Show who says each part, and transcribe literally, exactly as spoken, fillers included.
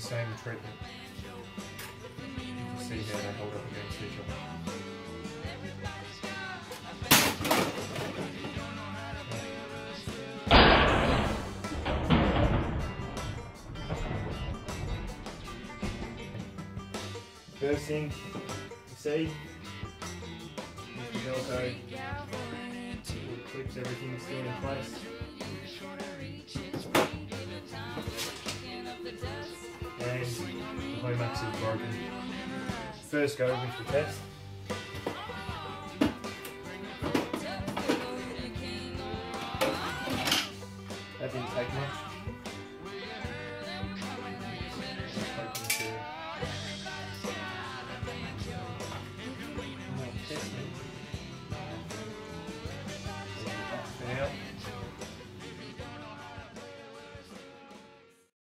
Speaker 1: same treatment. You can see how they hold up against each other. First thing you see, the Delko clips, everything's still in place. And the homax is broken. First go with the test.